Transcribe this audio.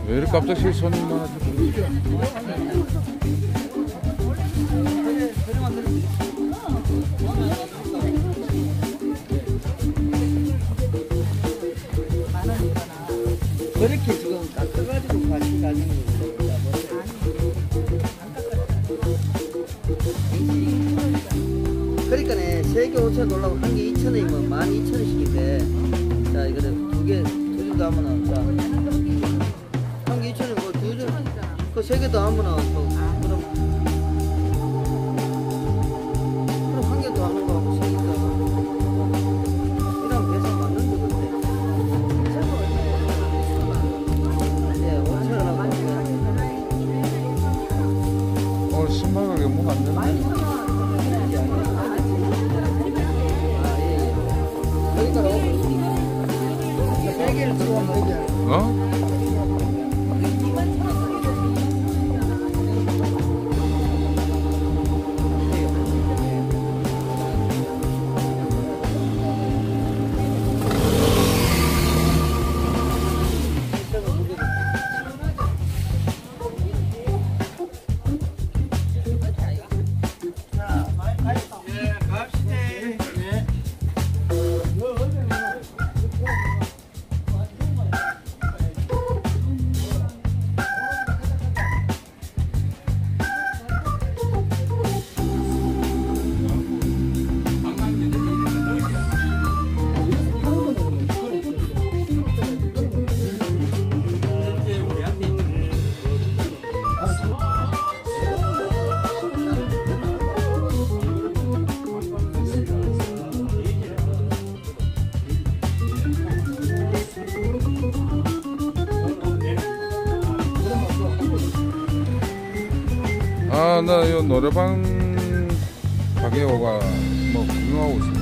왜 이렇게 갑자기 손님 많아지고? 그렇게 지금 깎아가지고 같이 가는 거예요. 그러니까네, 3개 5천 올라고 한 개 2,000원이면 12,000원씩인데, 자, 이거는 두 개 더 하면은, 자, 한 개 2,000원, 두 개, 그 3개 더 하면은, 그럼 한 개 더 하는 거 하고 3개 더 하고. 이러면 계산 맞는데, 근데. 네, 5,000원 하고. 오늘 신발 가게 문 안 되네. 어? 아, 나 이 노래방 가게 오가 뭐 구경하고 있어.